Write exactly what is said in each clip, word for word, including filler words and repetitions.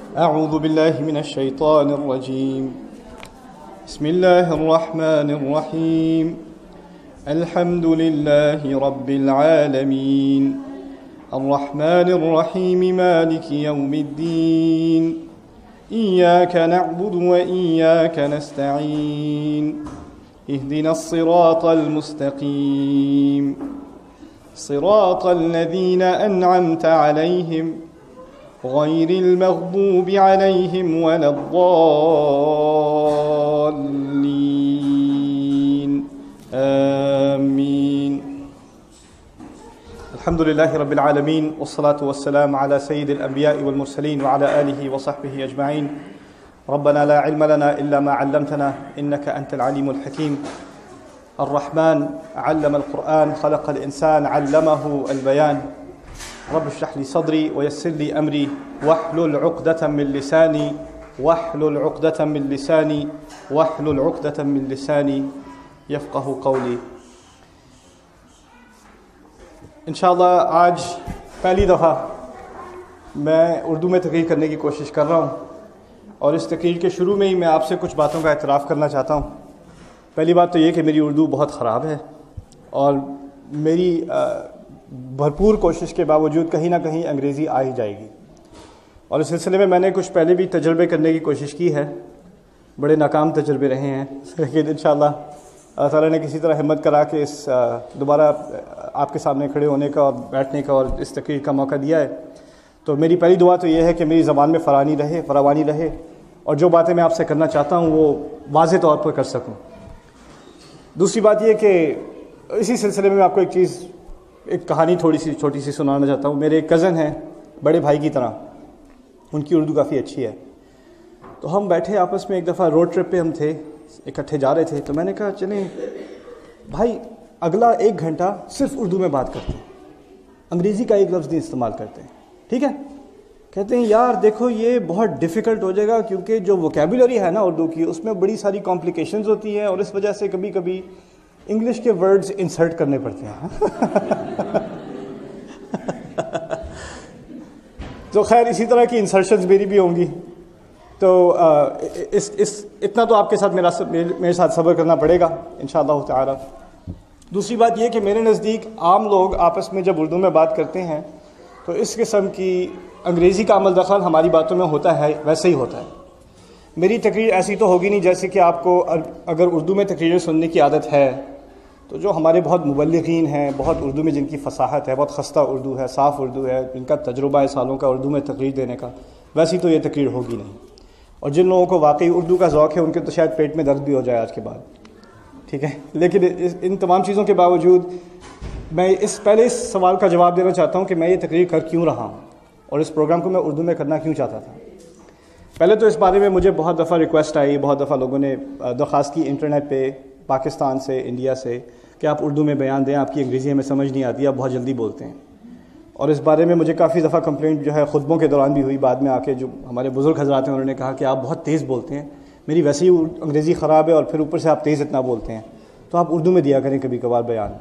اعوذ باللہ من الشیطان الرجیم بسم اللہ الرحمن الرحیم الحمد للہ رب العالمین الرحمن الرحیم مالک یوم الدین ایاک نعبد و ایاک نستعین اهدنا الصراط المستقیم صراط الذین انعمت علیہم غیر المغضوب علیہم ولا الضالین آمین. الحمد للہ رب العالمین والصلاة والسلام على سید الانبیاء والمرسلین وعلى آلہ وصحبہ اجمعین. ربنا لا علم لنا الا ما علمتنا انك انت العلیم الحکیم. الرحمن علم القرآن خلق الانسان علمه البیان. رب اشرح لي صدري ويسر لي امري واحلل عقدة من لساني واحلل عقدة من لساني واحلل عقدة من لساني يفقه قولي. انشاءاللہ آج پہلی دفعہ میں اردو میں تقریر کرنے کی کوشش کر رہا ہوں اور اس تقریر کے شروع میں ہی میں آپ سے کچھ باتوں کا اعتراف کرنا چاہتا ہوں. پہلی بات تو یہ کہ میری اردو بہت خراب ہے اور میری بھرپور کوشش کے باوجود کہیں نہ کہیں انگریزی آ ہی جائے گی، اور اس سلسلے میں میں نے کچھ پہلے بھی تجربے کرنے کی کوشش کی ہے. بڑے ناکام تجربے رہے ہیں، لیکن انشاءاللہ اللہ تعالیٰ نے کسی طرح ہمت کرا کہ اس دوبارہ آپ کے سامنے کھڑے ہونے کا اور بیٹھنے کا اور اس تقریر کا موقع دیا ہے. تو میری پہلی دعا تو یہ ہے کہ میری زبان میں فرانی رہے فراوانی رہے اور جو باتیں میں آپ سے کرنا چاہتا ہوں وہ واضح طور پر کر سکوں. دوسری بات یہ کہ اسی سلسلے میں میں آپ کو ایک چیز ایک کہانی تھوڑی سی چھوٹی سی سنانا چاہتا ہوں. میرے ایک کزن ہیں، بڑے بھائی کی طرح، ان کی اردو کافی اچھی ہے. تو ہم بیٹھے آپس میں ایک دفعہ روڈ ٹرپ پہ ہم تھے، اکٹھے جا رہے تھے. تو میں نے کہا چلیں بھائی اگلا ایک گھنٹہ صرف اردو میں بات کرتے ہیں، انگریزی کا ایک لفظ نہیں استعمال کرتے ہیں، ٹھیک ہے؟ کہتے ہیں یار دیکھو یہ بہت ڈیفیکلٹ ہو جائے گا کیونکہ جو ووکیبولری ہے نا اردو کی اس میں بڑی ساری کمپلیکیشنز ہوتی ہیں اور اس وجہ سے کبھی کبھی انگلش کے ورڈز انسرٹ کرنے پڑتے ہیں. تو خیر اسی طرح کی انسرشنز میری بھی ہوں گی. تو اس اس اتنا تو آپ کے ساتھ میرا میرے ساتھ صبر کرنا پڑے گا انشاءاللہ تعالی. دوسری بات یہ کہ میرے نزدیک عام لوگ آپس میں جب اردو میں بات کرتے ہیں تو اس قسم کی انگریزی کا عمل دخل ہماری باتوں میں ہوتا ہے، ویسے ہی ہوتا ہے. میری تقریر ایسی تو ہوگی نہیں جیسے کہ آپ کو اگر اردو میں تقریریں سننے کی عادت ہے تو جو ہمارے بہت مبلغین ہیں، بہت اردو میں جن کی فصاحت ہے، بہت خستہ اردو ہے، صاف اردو ہے، جن کا تجربہ ہے سالوں کا اردو میں تقریر دینے کا، ویسی تو یہ تقریر ہوگی نہیں. اور جن لوگوں کو واقعی اردو کا ذوق ہے ان کے تو شاید پیٹ میں درد بھی ہو جائے آج کے بعد، ٹھیک ہے. لیکن ان تمام چیزوں کے باوجود میں اس پہلے اس سوال کا جواب دینا چاہتا ہوں کہ میں یہ تقریر کر کیوں رہا ہوں اور اس پروگرام کو میں اردو میں کرنا کیوں چاہتا تھا. پہلے تو اس بارے میں مجھے بہت دفعہ ریکویسٹ آئی، بہت دفعہ لوگوں نے درخواست کی انٹرنیٹ پہ، پاکستان سے، انڈیا سے، کہ آپ اردو میں بیان دیں، آپ کی انگریزی ہمیں سمجھ نہیں آتی، آپ بہت جلدی بولتے ہیں. اور اس بارے میں مجھے کافی دفعہ کمپلینٹ جو ہے خطبوں کے دوران بھی ہوئی، بعد میں آ کے جو ہمارے بزرگ حضرات ہیں انہوں نے کہا کہ آپ بہت تیز بولتے ہیں، میری ویسے ہی انگریزی خراب ہے اور پھر اوپر سے آپ تیز اتنا بولتے ہیں، تو آپ اردو میں دیا کریں کبھی کبھار بیان.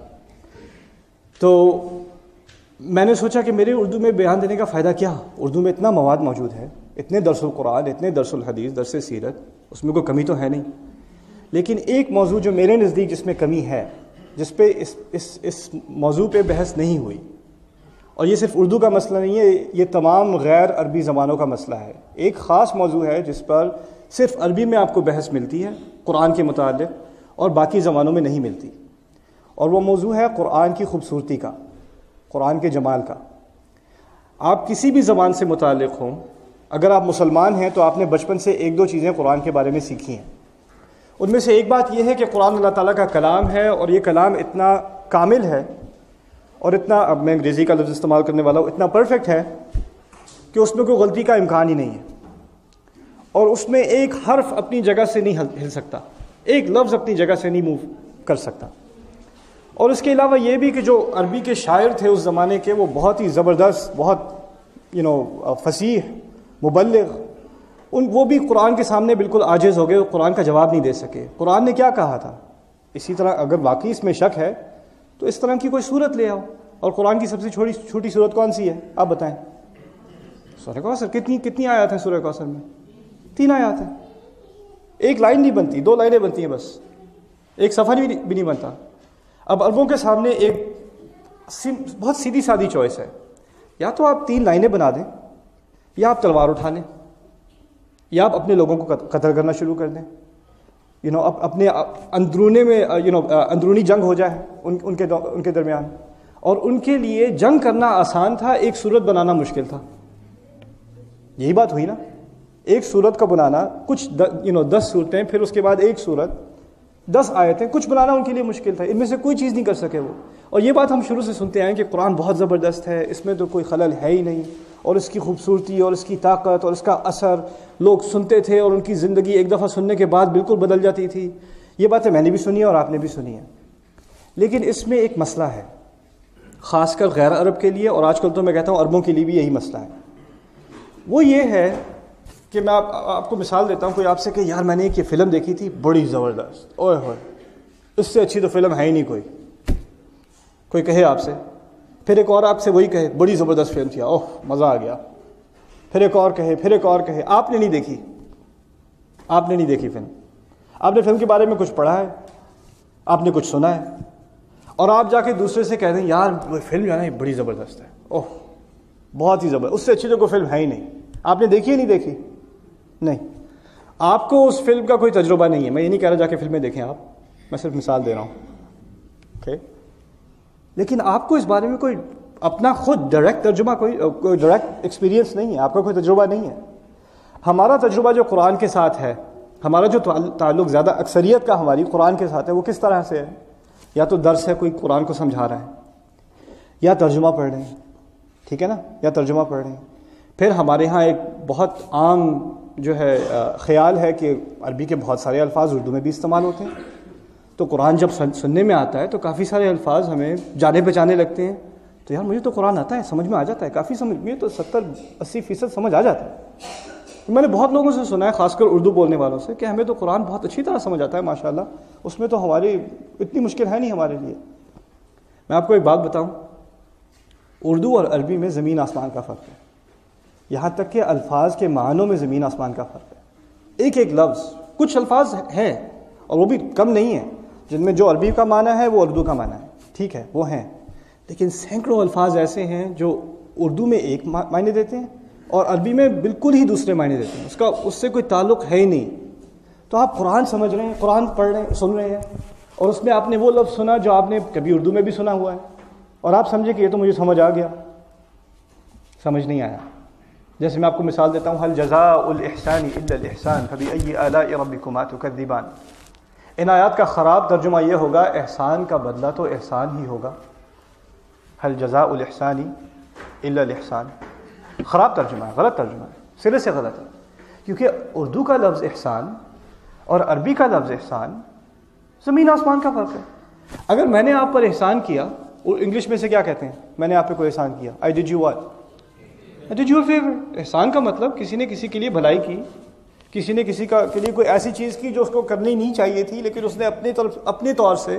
تو میں نے سوچا کہ میرے اردو میں بیان دینے کا فائدہ کیا؟ اردو میں اتنا مواد موجود ہے، اتنے درس القرآن، اتنے درس الحدیث، درس سیرت، اس میں کوئی کمی تو ہے نہیں. لیکن ایک موضوع جو میرے نزدیک جس میں کمی ہے، جس پہ اس اس اس موضوع پہ بحث نہیں ہوئی، اور یہ صرف اردو کا مسئلہ نہیں ہے، یہ تمام غیر عربی زبانوں کا مسئلہ ہے. ایک خاص موضوع ہے جس پر صرف عربی میں آپ کو بحث ملتی ہے قرآن کے متعلق اور باقی زبانوں میں نہیں ملتی، اور وہ موضوع ہے قرآن کی خوبصورتی کا، قرآن کے جمال کا. آپ کسی بھی زبان سے متعلق ہوں، اگر آپ مسلمان ہیں تو آپ نے بچپن سے ایک دو چیزیں قرآن کے بارے میں سیکھی ہیں. ان میں سے ایک بات یہ ہے کہ قرآن اللہ تعالیٰ کا کلام ہے اور یہ کلام اتنا کامل ہے اور اتنا، اب میں انگریزی کا لفظ استعمال کرنے والا ہوں، اتنا پرفیکٹ ہے کہ اس میں کوئی غلطی کا امکان ہی نہیں ہے، اور اس میں ایک حرف اپنی جگہ سے نہیں ہل سکتا، ایک لفظ اپنی جگہ سے نہیں موو کر سکتا. اور اس کے علاوہ یہ بھی کہ جو عربی کے شاعر تھے اس زمانے کے، وہ بہت ہی زبردست، بہت یو نو فصیح، مبلغ، ان وہ بھی قرآن کے سامنے بالکل عاجز ہو گئے، قرآن کا جواب نہیں دے سکے. قرآن نے کیا کہا تھا؟ اسی طرح اگر واقعی اس میں شک ہے تو اس طرح کی کوئی صورت لے آؤ. اور قرآن کی سب سے چھوٹی چھوٹی صورت کون سی ہے؟ آپ بتائیں. سورہ کوثر کتنی کتنی آیات ہیں سورہ کوثر میں؟ تین آیات ہیں. ایک لائن نہیں بنتی، دو لائنیں بنتی ہیں بس، ایک صفحہ بھی نہیں بنتا. اب عربوں کے سامنے ایک بہت سیدھی سادی چوائس ہے، یا تو آپ تین لائنیں بنا دیں، یا آپ تلوار اٹھا لیں، یا آپ اپنے لوگوں کو قتل کرنا شروع کر دیں. یو نو اپنے اندرونے میں یو نو اندرونی جنگ ہو جائے ان ان کے ان کے درمیان. اور ان کے لیے جنگ کرنا آسان تھا، ایک صورت بنانا مشکل تھا. یہی بات ہوئی نا، ایک صورت کا بنانا کچھ یو نو دس صورتیں، پھر اس کے بعد ایک صورت، دس آیتیں، کچھ بنانا ان کے لیے مشکل تھا. ان میں سے کوئی چیز نہیں کر سکے وہ. اور یہ بات ہم شروع سے سنتے ہیں کہ قرآن بہت زبردست ہے، اس میں تو کوئی خلل ہے ہی نہیں، اور اس کی خوبصورتی اور اس کی طاقت اور اس کا اثر لوگ سنتے تھے اور ان کی زندگی ایک دفعہ سننے کے بعد بالکل بدل جاتی تھی. یہ باتیں میں نے بھی سنی ہیں اور آپ نے بھی سنی ہیں. لیکن اس میں ایک مسئلہ ہے، خاص کر غیر عرب کے لیے، اور آج کل تو میں کہتا ہوں عربوں کے لیے بھی یہی مسئلہ ہے. وہ یہ ہے کہ میں آپ, آپ کو مثال دیتا ہوں. کوئی آپ سے کہ یار میں نے ایک یہ فلم دیکھی تھی بڑی زبردست، اوئے ہوئے اس سے اچھی تو فلم ہے ہی نہیں کوئی. کوئی کہے آپ سے، پھر ایک اور آپ سے وہی کہے بڑی زبردست فلم تھی، اوہ مزہ آ گیا. پھر ایک اور کہے، پھر ایک اور کہے. آپ نے نہیں دیکھی، آپ نے نہیں دیکھی فلم. آپ نے فلم کے بارے میں کچھ پڑھا ہے، آپ نے کچھ سنا ہے، اور آپ جا کے دوسرے سے کہہ دیں یار وہ فلم جو ہے نا بڑی زبردست ہے، اوہ بہت ہی زبردست، اس سے اچھی تو کوئی فلم ہے ہی نہیں. آپ نے دیکھی ہے نہیں دیکھی؟ نہیں. آپ کو اس فلم کا کوئی تجربہ نہیں ہے. میں یہ نہیں کہہ رہا جا کے فلمیں دیکھیں آپ، میں صرف مثال دے رہا ہوں. اوکے. لیکن آپ کو اس بارے میں کوئی اپنا خود ڈائریکٹ ترجمہ، کوئی کوئی ڈائریکٹ ایکسپیرینس نہیں ہے، آپ کا کوئی تجربہ نہیں ہے. ہمارا تجربہ جو قرآن کے ساتھ ہے، ہمارا جو تعلق زیادہ اکثریت کا ہماری قرآن کے ساتھ ہے، وہ کس طرح سے ہے؟ یا تو درس ہے، کوئی قرآن کو سمجھا رہا ہے، یا ترجمہ پڑھ رہے ہیں، ٹھیک ہے نا، یا ترجمہ پڑھ رہے ہیں. پھر ہمارے ہاں ایک بہت عام جو ہے خیال ہے کہ عربی کے بہت سارے الفاظ اردو میں بھی استعمال ہوتے ہیں. تو قرآن جب سننے میں آتا ہے تو کافی سارے الفاظ ہمیں جانے پہچانے لگتے ہیں. تو یار مجھے تو قرآن آتا ہے، سمجھ میں آ جاتا ہے، کافی سمجھ میں تو ستر اسی فیصد سمجھ آ جاتا ہے. میں نے بہت لوگوں سے سنا ہے، خاص کر اردو بولنے والوں سے، کہ ہمیں تو قرآن بہت اچھی طرح سمجھ آتا ہے ماشاءاللہ، اس میں تو ہماری اتنی مشکل ہے نہیں ہمارے لیے. میں آپ کو ایک بات بتاؤں، اردو اور عربی میں زمین آسمان کا فرق ہے. یہاں تک کہ الفاظ کے معنوں میں زمین آسمان کا فرق ہے. ایک ایک لفظ، کچھ الفاظ ہیں اور وہ بھی کم نہیں ہیں جن میں جو عربی کا معنی ہے وہ اردو کا معنی ہے، ٹھیک ہے وہ ہیں. لیکن سینکڑوں الفاظ ایسے ہیں جو اردو میں ایک معنی دیتے ہیں اور عربی میں بالکل ہی دوسرے معنی دیتے ہیں، اس کا اس سے کوئی تعلق ہے ہی نہیں. تو آپ قرآن سمجھ رہے ہیں، قرآن پڑھ رہے ہیں، سن رہے ہیں، اور اس میں آپ نے وہ لفظ سنا جو آپ نے کبھی اردو میں بھی سنا ہوا ہے، اور آپ سمجھے کہ یہ تو مجھے سمجھ آ گیا. سمجھ نہیں آیا. جیسے میں آپ کو مثال دیتا ہوں، هل جزاء الاحسان الا الاحسان فبأي آلاء ربكما تكذبان. ان آیات کا خراب ترجمہ یہ ہوگا احسان کا بدلہ تو احسان ہی ہوگا. هل جزاء الاحسان الا الاحسان. خراب ترجمہ ہے، غلط ترجمہ ہے، سرے سے غلط ہے. کیونکہ اردو کا لفظ احسان اور عربی کا لفظ احسان زمین آسمان کا فرق ہے. اگر میں نے آپ پر احسان کیا، اور انگلش میں سے کیا کہتے ہیں، میں نے آپ پہ کوئی احسان کیا، I did you what? I did you a favor. احسان کا مطلب کسی نے کسی کے لیے بھلائی کی، کسی نے کسی کا کے لیے کوئی ایسی چیز کی جو اس کو کرنی نہیں چاہیے تھی، لیکن اس نے اپنے طرف اپنے طور سے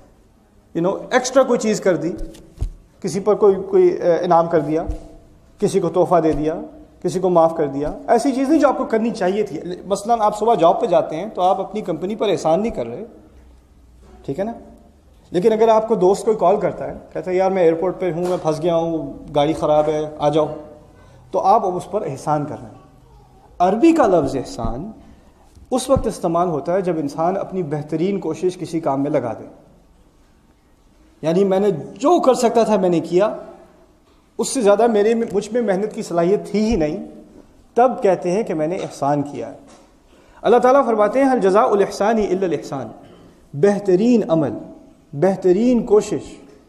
یو نو ایکسٹرا کوئی چیز کر دی، کسی پر کوئی کوئی انعام کر دیا، کسی کو تحفہ دے دیا، کسی کو معاف کر دیا. ایسی چیز نہیں جو آپ کو کرنی چاہیے تھی. مثلاً آپ صبح جاب پہ جاتے ہیں تو آپ اپنی کمپنی پر احسان نہیں کر رہے، ٹھیک ہے نا. لیکن اگر آپ کو دوست کوئی کال کرتا ہے، کہتا ہے یار میں ایئرپورٹ پہ ہوں، میں پھنس گیا ہوں، گاڑی خراب ہے، آ جاؤ، تو آپ اب اس پر احسان کر رہے ہیں. عربی کا لفظ احسان اس وقت استعمال ہوتا ہے جب انسان اپنی بہترین کوشش کسی کام میں لگا دے. یعنی میں نے جو کر سکتا تھا میں نے کیا، اس سے زیادہ میرے مجھ میں محنت کی صلاحیت تھی ہی نہیں، تب کہتے ہیں کہ میں نے احسان کیا ہے. اللہ تعالیٰ فرماتے ہیں هل جزاء الاحسان الا الاحسان. بہترین عمل، بہترین کوشش،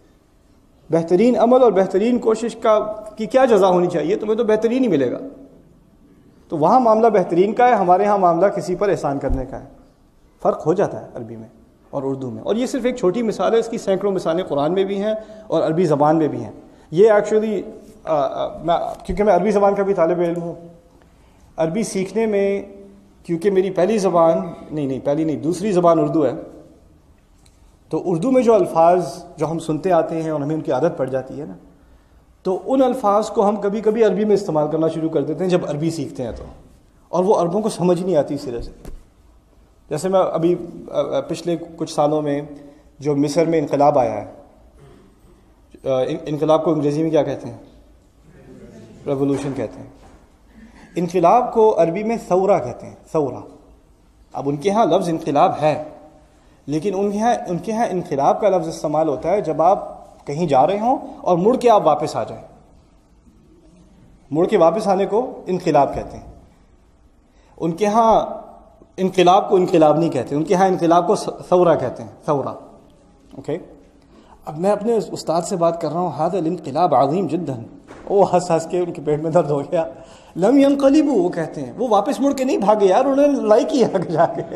بہترین عمل اور بہترین کوشش کا کی کیا جزا ہونی چاہیے؟ تمہیں تو بہترین ہی ملے گا. تو وہاں معاملہ بہترین کا ہے، ہمارے ہاں معاملہ کسی پر احسان کرنے کا ہے. فرق ہو جاتا ہے عربی میں اور اردو میں. اور یہ صرف ایک چھوٹی مثال ہے، اس کی سینکڑوں مثالیں قرآن میں بھی ہیں اور عربی زبان میں بھی ہیں. یہ ایکچولی میں کیونکہ میں عربی زبان کا بھی طالب علم ہوں، عربی سیکھنے میں، کیونکہ میری پہلی زبان نہیں نہیں پہلی نہیں دوسری زبان اردو ہے، تو اردو میں جو الفاظ جو ہم سنتے آتے ہیں اور ہمیں ان کی عادت پڑ جاتی ہے نا، تو ان الفاظ کو ہم کبھی کبھی عربی میں استعمال کرنا شروع کر دیتے ہیں جب عربی سیکھتے ہیں تو، اور وہ عربوں کو سمجھ نہیں آتی سرے سے. جیسے میں ابھی پچھلے کچھ سالوں میں جو مصر میں انقلاب آیا ہے، انقلاب کو انگریزی میں کیا کہتے ہیں؟ ریولوشن کہتے ہیں. انقلاب کو عربی میں ثورہ کہتے ہیں، ثورہ. اب ان کے ہاں لفظ انقلاب ہے، لیکن ان کے ہاں ان کے ہاں انقلاب کا لفظ استعمال ہوتا ہے جب آپ کہیں جا رہے ہوں اور مڑ کے آپ واپس آ جائیں. مڑ کے واپس آنے کو انقلاب کہتے ہیں. ان کے ہاں انقلاب کو انقلاب نہیں کہتے، ان کے ہاں انقلاب کو ثورہ کہتے ہیں، ثورہ. اوکے. اب میں اپنے استاد سے بات کر رہا ہوں، ھذا الانقلاب عظیم جدا. وہ ہنس ہنس کے ان کے پیٹ میں درد ہو گیا. لم ينقلبوا وہ کہتے ہیں، وہ واپس مڑ کے نہیں بھاگے یار، انہوں نے لڑائی کی آگے جا کے.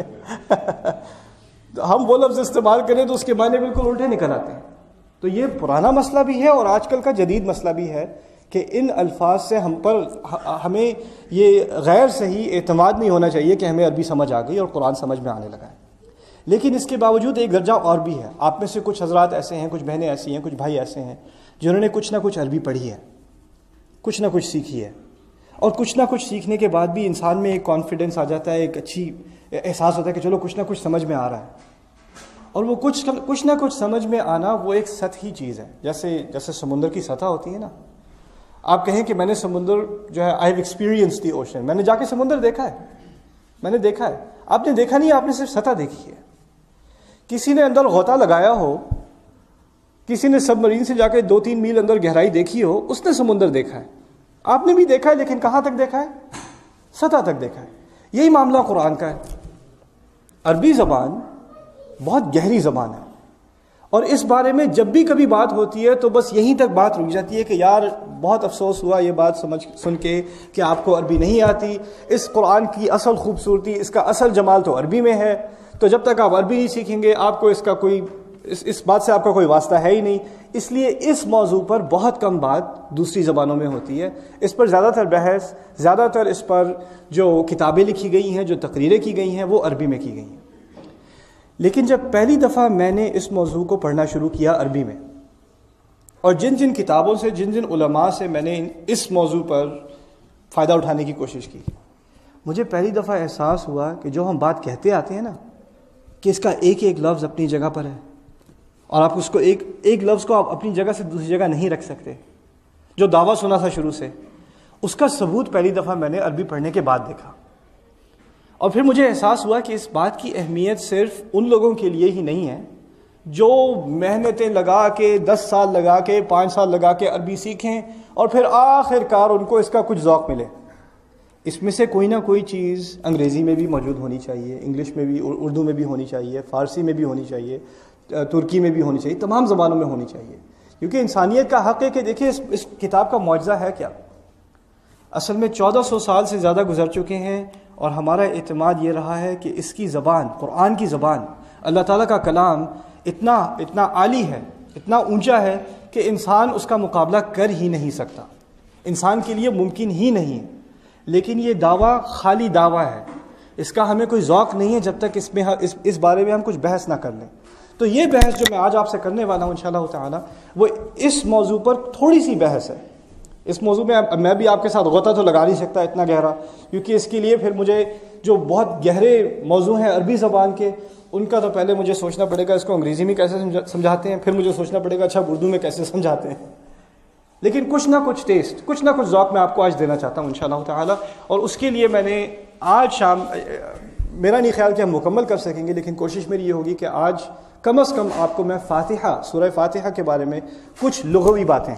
ہم وہ لفظ استعمال کریں تو اس کے معنی بالکل الٹے نکل آتے ہیں. تو یہ پرانا مسئلہ بھی ہے اور آج کل کا جدید مسئلہ بھی ہے کہ ان الفاظ سے ہم پر ہمیں یہ غیر صحیح اعتماد نہیں ہونا چاہیے کہ ہمیں عربی سمجھ آ گئی اور قرآن سمجھ میں آنے لگا ہے. لیکن اس کے باوجود ایک درجہ اور بھی ہے. آپ میں سے کچھ حضرات ایسے ہیں، کچھ بہنیں ایسی ہیں، کچھ بھائی ایسے ہیں جنہوں نے کچھ نہ کچھ عربی پڑھی ہے، کچھ نہ کچھ سیکھی ہے، اور کچھ نہ کچھ سیکھنے کے بعد بھی انسان میں ایک کانفیڈنس آ جاتا ہے، ایک اچھی احساس ہوتا ہے کہ چلو کچھ نہ کچھ سمجھ میں آ رہا ہے. اور وہ کچھ کچھ نہ کچھ سمجھ میں آنا وہ ایک سطحی چیز ہے. جیسے جیسے سمندر کی سطح ہوتی ہے نا، آپ کہیں کہ میں نے سمندر جو ہے I have experience the ocean, میں نے جا کے سمندر دیکھا ہے، میں نے دیکھا ہے. آپ نے دیکھا نہیں، آپ نے صرف سطح دیکھی ہے. کسی نے اندر غوطہ لگایا ہو، کسی نے سب مرین سے جا کے دو تین میل اندر گہرائی دیکھی ہو، اس نے سمندر دیکھا ہے. آپ نے بھی دیکھا ہے، لیکن کہاں تک دیکھا ہے؟ سطح تک دیکھا ہے. یہی معاملہ قرآن کا ہے. عربی زبان بہت گہری زبان ہے، اور اس بارے میں جب بھی کبھی بات ہوتی ہے تو بس یہیں تک بات رک جاتی ہے کہ یار بہت افسوس ہوا یہ بات سمجھ سن کے کہ آپ کو عربی نہیں آتی. اس قرآن کی اصل خوبصورتی، اس کا اصل جمال تو عربی میں ہے. تو جب تک آپ عربی نہیں سیکھیں گے آپ کو اس کا کوئی اس اس بات سے آپ کا کوئی واسطہ ہے ہی نہیں. اس لیے اس موضوع پر بہت کم بات دوسری زبانوں میں ہوتی ہے. اس پر زیادہ تر بحث، زیادہ تر اس پر جو کتابیں لکھی گئی ہیں، جو تقریریں کی گئی ہیں، وہ عربی میں کی گئی ہیں. لیکن جب پہلی دفعہ میں نے اس موضوع کو پڑھنا شروع کیا عربی میں، اور جن جن کتابوں سے، جن جن علماء سے میں نے اس موضوع پر فائدہ اٹھانے کی کوشش کی، مجھے پہلی دفعہ احساس ہوا کہ جو ہم بات کہتے آتے ہیں نا کہ اس کا ایک ایک لفظ اپنی جگہ پر ہے، اور آپ اس کو ایک ایک لفظ کو آپ اپنی جگہ سے دوسری جگہ نہیں رکھ سکتے. جو دعویٰ سنا تھا شروع سے، اس کا ثبوت پہلی دفعہ میں نے عربی پڑھنے کے بعد دیکھا. اور پھر مجھے احساس ہوا کہ اس بات کی اہمیت صرف ان لوگوں کے لیے ہی نہیں ہے جو محنتیں لگا کے، دس سال لگا کے، پانچ سال لگا کے عربی سیکھیں اور پھر آخر کار ان کو اس کا کچھ ذوق ملے. اس میں سے کوئی نہ کوئی چیز انگریزی میں بھی موجود ہونی چاہیے، انگلش میں بھی، اردو میں بھی ہونی چاہیے، فارسی میں بھی ہونی چاہیے، ترکی میں بھی ہونی چاہیے، تمام زبانوں میں ہونی چاہیے. کیونکہ انسانیت کا حق ہے کہ دیکھیں اس, اس کتاب کا معجزہ ہے کیا. اصل میں چودہ سو سال سے زیادہ گزر چکے ہیں، اور ہمارا اعتماد یہ رہا ہے کہ اس کی زبان، قرآن کی زبان، اللہ تعالیٰ کا کلام اتنا اتنا عالی ہے، اتنا اونچا ہے کہ انسان اس کا مقابلہ کر ہی نہیں سکتا، انسان کے لیے ممکن ہی نہیں ہے. لیکن یہ دعویٰ خالی دعویٰ ہے، اس کا ہمیں کوئی ذوق نہیں ہے جب تک اس میں اس, اس بارے میں ہم کچھ بحث نہ کر لیں. تو یہ بحث جو میں آج آپ سے کرنے والا ہوں انشاءاللہ تعالی، وہ اس موضوع پر تھوڑی سی بحث ہے. اس موضوع میں میں بھی آپ کے ساتھ غوطہ تو لگا نہیں سکتا اتنا گہرا، کیونکہ اس کے لیے پھر مجھے جو بہت گہرے موضوع ہیں عربی زبان کے، ان کا تو پہلے مجھے سوچنا پڑے گا اس کو انگریزی میں کیسے سمجھاتے ہیں، پھر مجھے سوچنا پڑے گا اچھا اردو میں کیسے سمجھاتے ہیں. لیکن کچھ نہ کچھ ٹیسٹ، کچھ نہ کچھ ذوق میں آپ کو آج دینا چاہتا ہوں انشاءاللہ تعالی. اور اس کے لیے میں نے آج شام، میرا نہیں خیال کہ ہم مکمل کر سکیں گے، لیکن کوشش میری یہ ہوگی کہ آج کم از کم آپ کو میں فاتحہ، سورہ فاتحہ کے بارے میں کچھ لغوی باتیں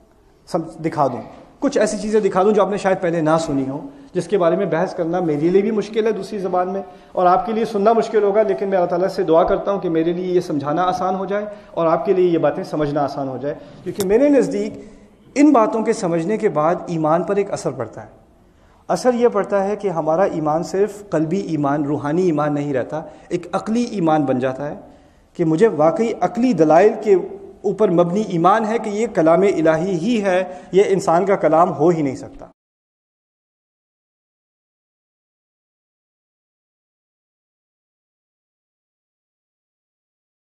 دکھا دوں، کچھ ایسی چیزیں دکھا دوں جو آپ نے شاید پہلے نہ سنی ہوں، جس کے بارے میں بحث کرنا میرے لیے بھی مشکل ہے دوسری زبان میں، اور آپ کے لیے سننا مشکل ہوگا. لیکن میں اللہ تعالیٰ سے دعا کرتا ہوں کہ میرے لیے یہ سمجھانا آسان ہو جائے اور آپ کے لیے یہ باتیں سمجھنا آسان ہو جائے. کیونکہ میرے نزدیک ان باتوں کے سمجھنے کے بعد ایمان پر ایک اثر پڑتا ہے. اثر یہ پڑتا ہے کہ ہمارا ایمان صرف قلبی ایمان، روحانی ایمان نہیں رہتا، ایک عقلی ایمان بن جاتا ہے کہ مجھے واقعی عقلی دلائل کے اوپر مبنی ایمان ہے کہ یہ کلام الہی ہی ہے، یہ انسان کا کلام ہو ہی نہیں سکتا.